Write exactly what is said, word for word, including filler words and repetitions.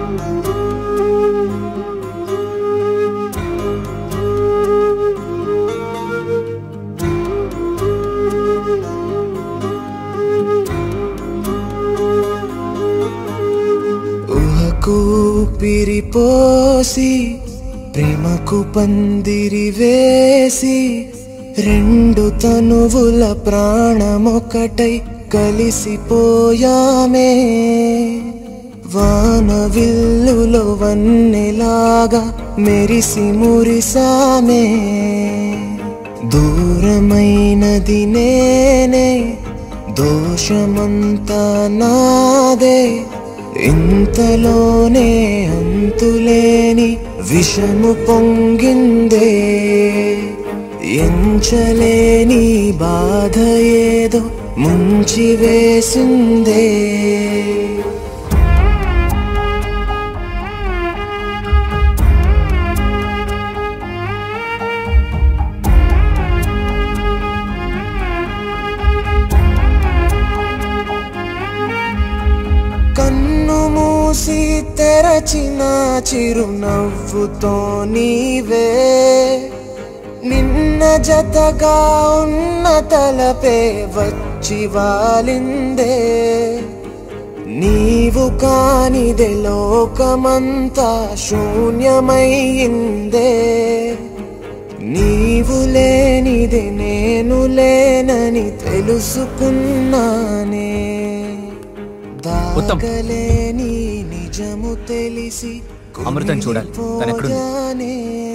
పిరిపోసి ప్రేమకు పందిరి వేసి రెండు తనువుల ప్రాణమొకటై కలిసిపోయామే వాన విల్లులో వన్నెలాగా మెరిసి మురిసామే దూరమైనది నేనే దోషమంతా నాదే ఇంతలోనే అంతులేని విషము పొంగిందే ఎంచలేని బాధ ఏదో ముంచి వేసిందే కన్ను మూసి తెరచిన చిరునవ్వుతో నీవే నిన్న జతగా ఉన్న తలపే వచ్చి వాలిందే నీవు కానిదే లోకమంతా శూన్యమయ్యిందే నీవు లేనిదే నేను లేనని తెలుసుకున్నానే దాగలేని నిజము తెలిసి అమృతం చూడాలి తను ఎక్కడుంది?